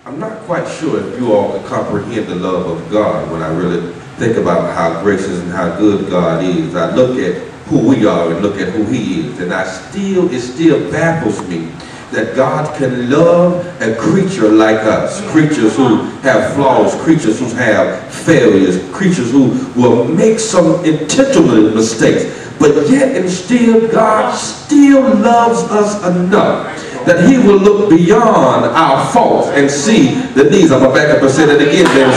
I'm not quite sure if you all can comprehend the love of God when I really think about how gracious and how good God is. I look at who we are and look at who He is, and it still baffles me that God can love a creature like us, creatures who have flaws, creatures who have failures, creatures who will make some intentional mistakes, but yet and still God still loves us enough that He will look beyond our faults and see the needs. I'm going to back up and say that again there.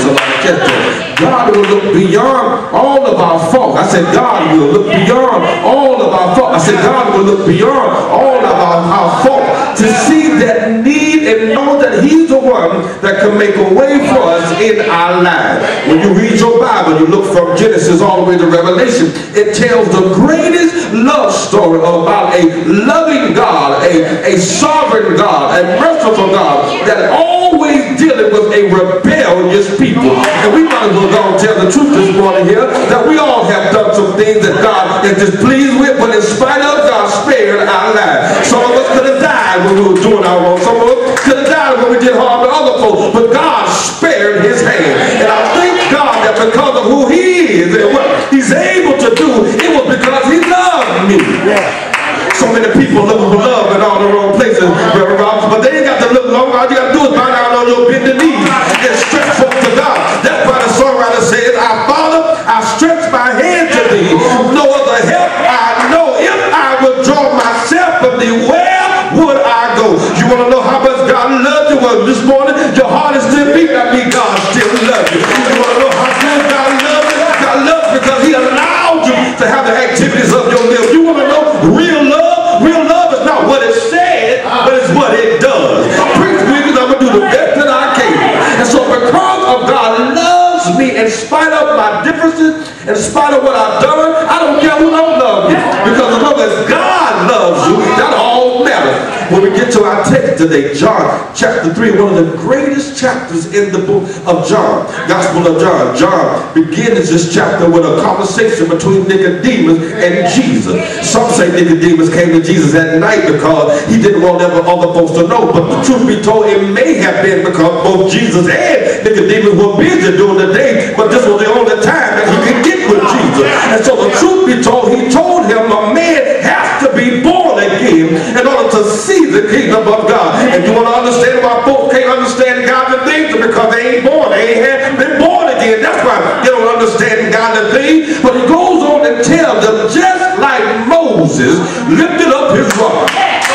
God will look beyond all of our faults. I said God will look beyond all of our faults. I said God will look beyond all of our faults to see that need and know that He's the one that can make a way for us in our lives. When you read your Bible, you look from Genesis all the way to Revelation, it tells the greatest love story about a loving God, a sovereign God, a merciful God that always dealing with a rebellious people. And we might as well go and tell the truth this morning here that we all have done some things that God is displeased with, but in spite of God spared our lives. Some of us could have died when we were doing our wrong. Some of us could have died when we did harm to other folks, but God spared His hand. And I thank God that because of who He is and what He's able to do, it was because He loved me. Yeah. So many people looking for love in all the wrong places, but they ain't got to look long. All you got to do is bow down on your bended knees and stretch forth to God. That's why the songwriter says, "Our Father, I stretch my hand to Thee. No other help I know. If I withdraw myself from Thee, where would I go?" You want to know how much God loves you? Well, this morning, your heart is still beating. That means God still loves you. You want to know how good God loves you? God loves you because He allowed you to have the activities of your life. You want to know real love? Real love is not what it said, but it's what it does. Preach, Wiggins, I'm going to do the best that I can. And so because of God loves me in spite of my differences, in spite of what I've done, I don't care who don't love me. Because as long as God loves you, that all matters. When we get to our text today, John chapter 3, one of the greatest chapters in the book of John, Gospel of John. John begins this chapter with a conversation between Nicodemus and Jesus. Some say Nicodemus came to Jesus at night because he didn't want other folks to know, but the truth be told, it may have been because both Jesus and Nicodemus were busy during the day, but this was the only time that he could get with Jesus. And so the truth be told, he told him a man has to be born again in order to see the kingdom of God. And you want to understand why folks can't understand godly things? Because they ain't born. They ain't been born again. That's why they don't understand godly things. But he goes on and tells them, just like Moses lifted up his rod,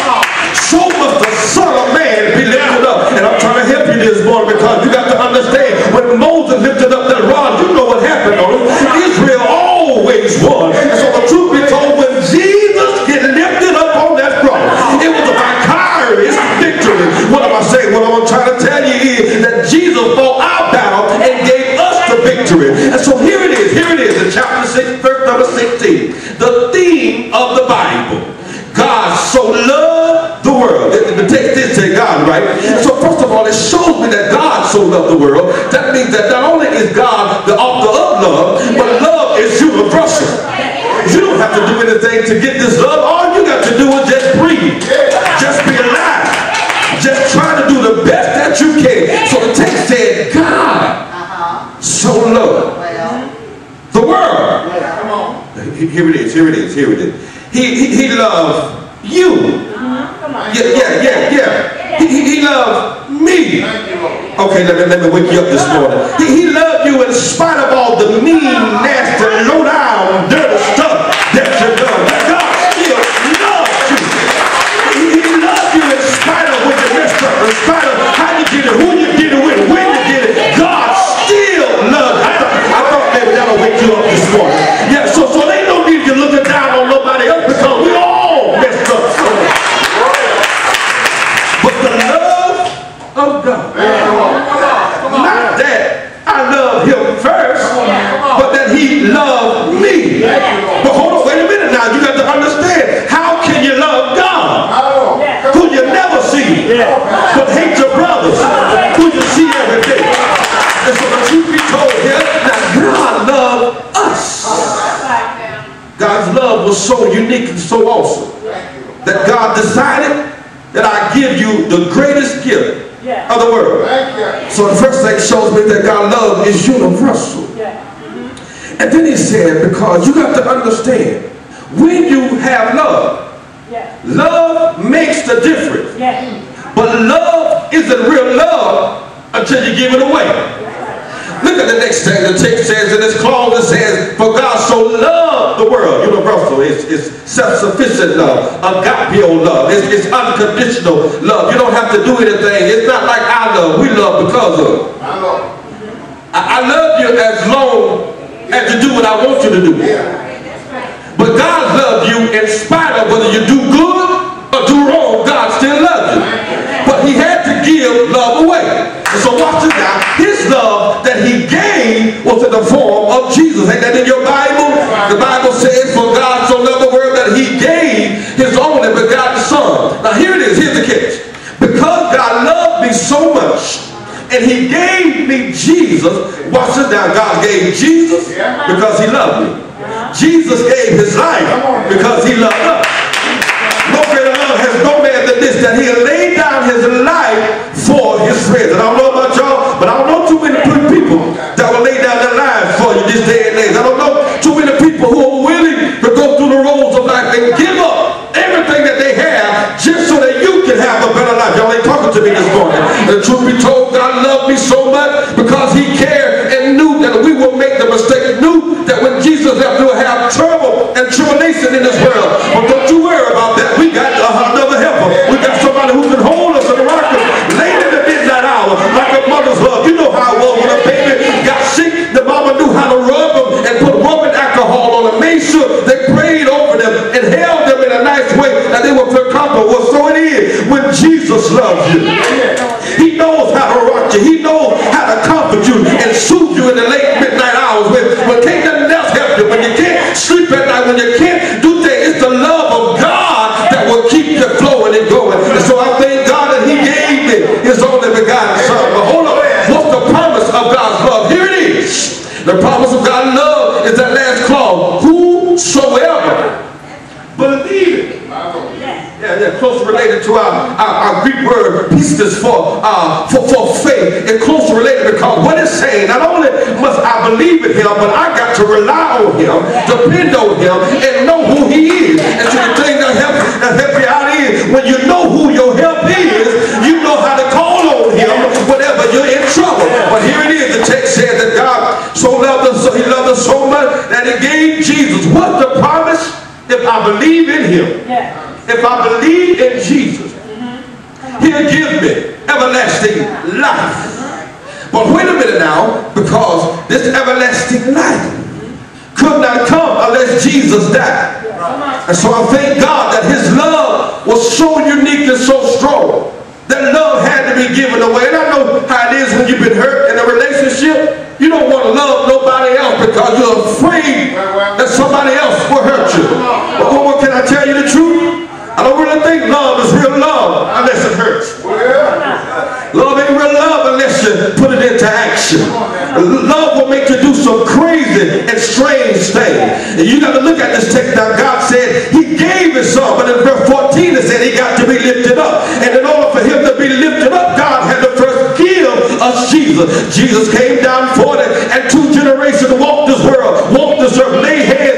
so must the Son of Man be lifted up. And I'm trying to help you this morning because you got to understand, when Moses lifted up that rod, you know what happened on it. Israel always won. And so the truth be told, when Jesus get lifted up on that cross, it was a vicarious victory. What am I saying? What I'm trying to tell you is that Jesus fought our battle and gave us the victory. And so here it is in chapter 6, verse number 16. The theme of the Bible. God so loved the world. The text did say God, right? So first of all, it shows me that God so loved the world. That means that not only is God the author of love, but love is universal. You don't have to do anything to get this love. All you got to do is just breathe. Just be alive. Just try to do the best that you can. So the text said, God so loved the world. Here it is. He loved you. Yeah. He loved me. Okay, let me wake you up this morning. He loved you in spite of all the mean, nasty, low down, dirty stuff that you've done. God still loves you. He loved you in spite of what you messed up, in spite of how you did it, who you did it with, when you did it. God still loves you. I thought maybe that'll wake you up this morning. Yeah, so they don't need you looking down on nobody else because we all messed up. But the love of God, not that I love Him first, but that He loved me. But hold on, wait a minute now. You got to understand, how can you love God who you never see, but hate your brothers who you see every day? And so the truth be told here, that God loved us. God's love was so unique and so awesome that God decided that I give you the greatest gift of the world. So the first thing shows me that God's love is universal. And then he said, because you got to understand, when you have love, love makes the difference. But love isn't real love until you give it away. Look at the next thing. The text says in this clause, it says, for God so loved the world. Universal. It's self-sufficient love. Agape love. It's unconditional love. You don't have to do anything. It's not like I love. We love because of. I love you as long as you do what I want you to do. But God loves you in spite of whether you do good or do wrong. God still loves you. But he had to give love away. And so watch this now. His love that he gave was in the form of Jesus. Ain't that in your Bible? The Bible says, for God so loved the world that he gave his only begotten Son. Now here it is. Here's the catch. Because God loved me so much, and he gave me Jesus. Watch this now. God gave Jesus because he loved me. Jesus gave his life because he loved us. No greater love has no man than this, that he laid down his life for his friends. And I don't know about y'all, but I don't know too many people that will lay down their lives for you this day and age. I don't know too many people who are willing to go through the roads of life and give up everything that they have just so that you can have a better life. Y'all ain't talking to me this morning. The truth be told, God loved me so much because he cared and knew that we will make the mistake. Knew that when Jesus left, we will have trouble and tribulation in this world. But don't you worry about that. We got another helper. We got somebody who can hold us and rock us late in the midnight hour like a mother's love. You know how it was when a baby got sick. The mama knew how to rub them and put rubbing alcohol on them. Made sure they prayed over them and held them in a nice way that they would feel comfortable. Well, so it is when Jesus loves you. He knows how to rock you. He knows how to comfort you and soothe you in the late midnight hours when can't nothing else help you. When you can't sleep at night, when you can't do things, it's the love of God that will keep you flowing and going. And so I thank God that he gave me his only begotten Son. But hold on, what's the promise of God's love? Here it is. The promise of God's love is that last clause. Whosoever believe. Yeah, closely related to our Greek word pistis for faith. It's closely related because what it's saying, not only must I believe in him, but I got to rely on him, depend on him, and know who he is. And so the thing that help you out is when you know who your help is, you know how to call on him whenever you're in trouble. But here it is. The text says that God so loved us, so he loved us so much that he gave Jesus. What's the promise? If I believe in him, if I believe in Jesus, he'll give me everlasting life. But wait a minute now, because this everlasting life could not come unless Jesus died. And so I thank God that his love was so unique and so strong that love had to be given away. And I know how it is when you've been hurt in a relationship. You don't want to love nobody else because you're afraid that somebody else will hurt you. But what can I tell you the truth? I don't really think love is real love unless it hurts. Love ain't real love unless you put it into action. Love will make you do some crazy and strange things. And you got to look at this text now. God said he gave his son, but in verse 14 it said he got to be lifted up. And in order for him to be lifted up, God had to first give us Jesus. Jesus came down 40 and 2 generations walked this world, walked this earth, laid hands